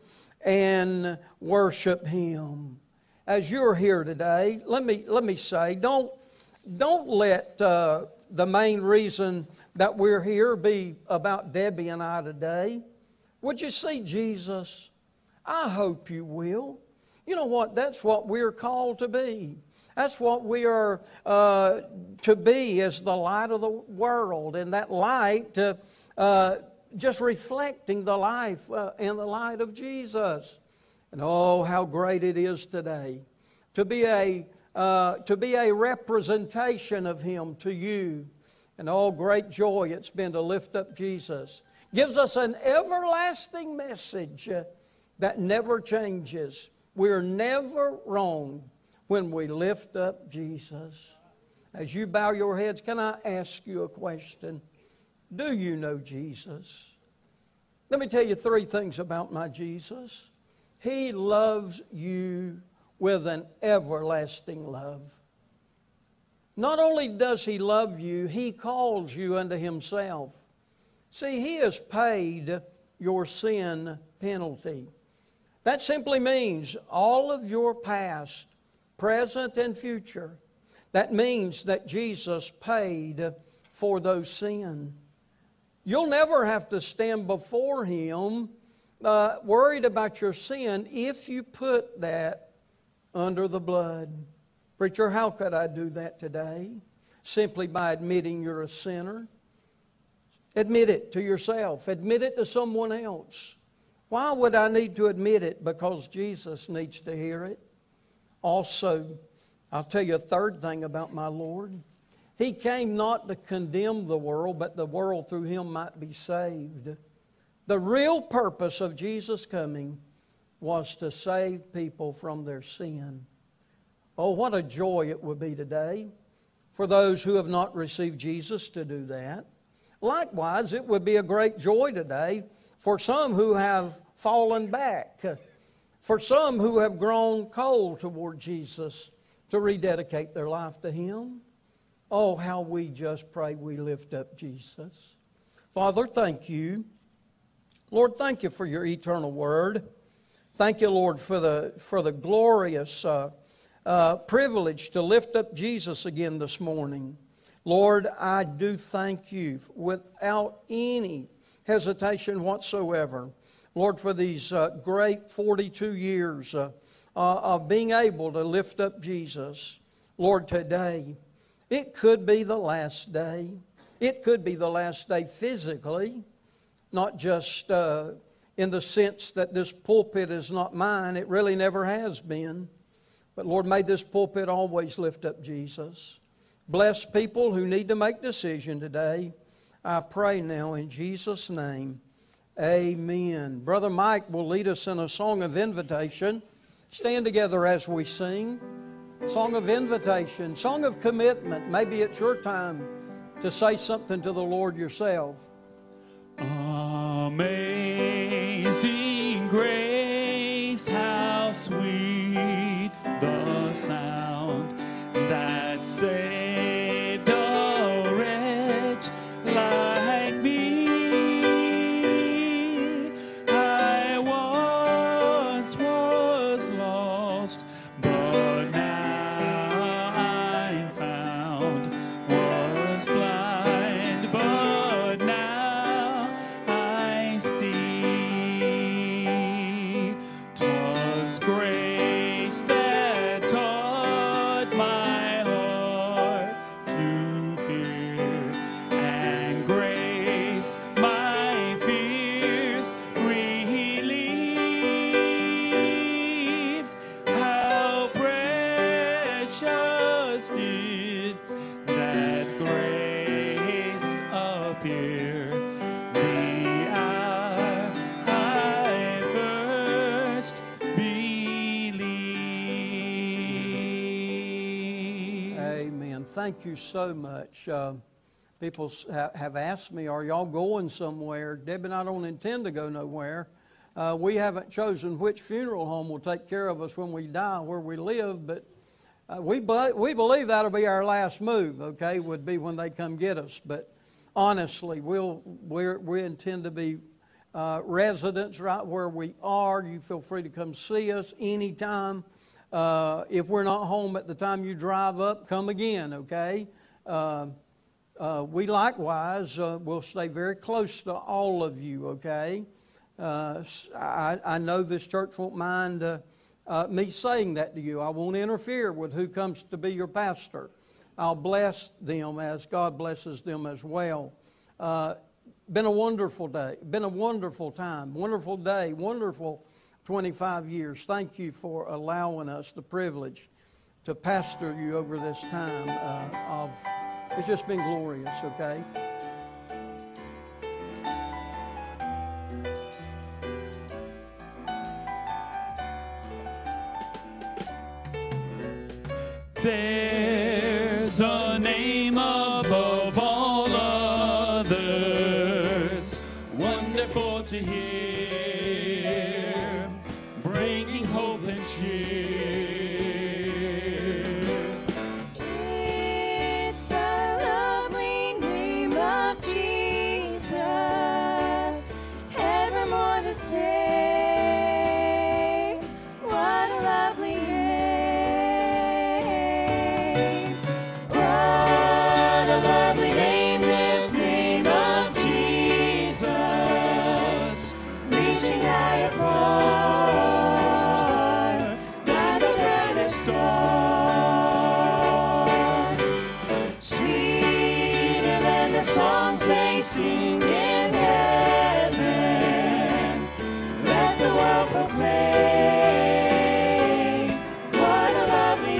and worship Him. As you're here today, let me let me say, don't don't let uh, the main reason that we're here be about Debbie and I today. Would you see Jesus? I hope you will. You know what? That's what we're called to be. That's what we are uh, to be as the light of the world. And that light uh, uh, just reflecting the life uh, and the light of Jesus. And oh, how great it is today to be a, uh, to be a representation of Him to you. And oh, great joy it's been to lift up Jesus. Gives us an everlasting message uh, that never changes. We're never wrong when we lift up Jesus. As you bow your heads, can I ask you a question? Do you know Jesus? Let me tell you three things about my Jesus. He loves you with an everlasting love. Not only does He love you, He calls you unto Himself. See, He has paid your sin penalty. That simply means all of your past, present, and future. That means that Jesus paid for those sins. You'll never have to stand before Him uh, worried about your sin if you put that under the blood. Preacher, how could I do that today? Simply by admitting you're a sinner. Admit it to yourself. Admit it to someone else. Why would I need to admit it? Because Jesus needs to hear it. Also, I'll tell you a third thing about my Lord. He came not to condemn the world, but the world through Him might be saved. The real purpose of Jesus coming was to save people from their sin. Oh, what a joy it would be today for those who have not received Jesus to do that. Likewise, it would be a great joy today for some who have fallen back, for some who have grown cold toward Jesus, to rededicate their life to Him. Oh, how we just pray we lift up Jesus. Father, thank You. Lord, thank You for Your eternal word. Thank You, Lord, for the, for the glorious uh, uh, privilege to lift up Jesus again this morning. Lord, I do thank You without any hesitation whatsoever, Lord, for these uh, great forty-two years uh, uh, of being able to lift up Jesus. Lord, today, it could be the last day. It could be the last day physically, not just uh, in the sense that this pulpit is not mine. It really never has been. But Lord, may this pulpit always lift up Jesus. Bless people who need to make decision today. I pray now in Jesus' name. Amen. Brother Mike will lead us in a song of invitation. Stand together as we sing. Song of invitation, song of commitment. Maybe it's your time to say something to the Lord yourself. Amazing grace, how sweet the sound that saved a wretch like me. I once was lost, but now I'm found. Was blind, but now I see. 'Twas grace that taught my heart to fear, and grace my fears relieved. How precious did that grace appear the hour I first believed. Amen. Thank you so much. Uh, people s- ha- have asked me, are y'all going somewhere? Deb and I don't intend to go nowhere. Uh, we haven't chosen which funeral home will take care of us when we die, where we live, but uh, we, be- we believe that'll be our last move, okay, would be when they come get us. But honestly, we'll, we're, we intend to be uh, residents right where we are. You feel free to come see us anytime. Uh, if we're not home at the time you drive up, come again, okay? Uh, uh, we likewise uh, will stay very close to all of you, okay? Uh, s- I, I know this church won't mind uh, uh, me saying that to you. I won't interfere with who comes to be your pastor. I'll bless them as God blesses them as well. Uh, Been a wonderful day. Been a wonderful time. Wonderful day. Wonderful twenty-five years. Thank you for allowing us the privilege to pastor you over this time uh, of, it's just been glorious, okay? There's a name above all others, wonderful to hear, bringing hope and cheer. It's the lovely name of Jesus, evermore the same. What a lovely name. What a lovely name, this name of Jesus, reaching higher far than the brightest star. Sweeter than the songs they sing in heaven, let the world proclaim. What a lovely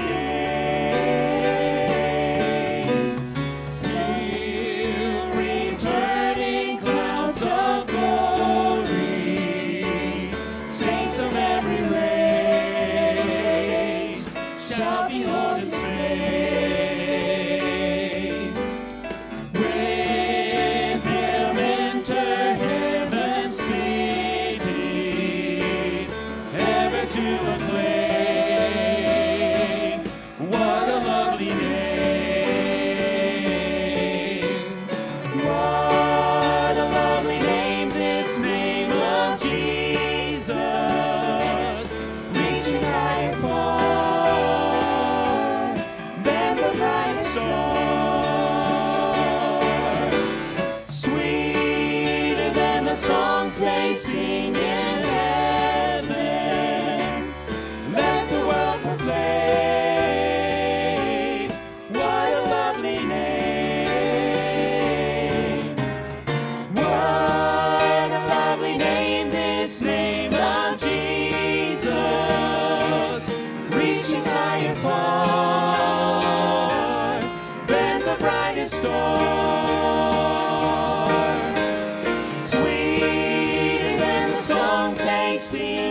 name. He'll return in clouds of glory, saints of every race shall behold his face. With him enter heaven's city, ever to acclaim. What a lovely name. What a lovely name, this name of Jesus, reaching higher far than the brightest star. Sweeter than the songs they sing in heaven, let the world proclaim. What a lovely name. What a lovely name, this name of Jesus, reaching higher far than the brightest star. Sweeter than the songs they sing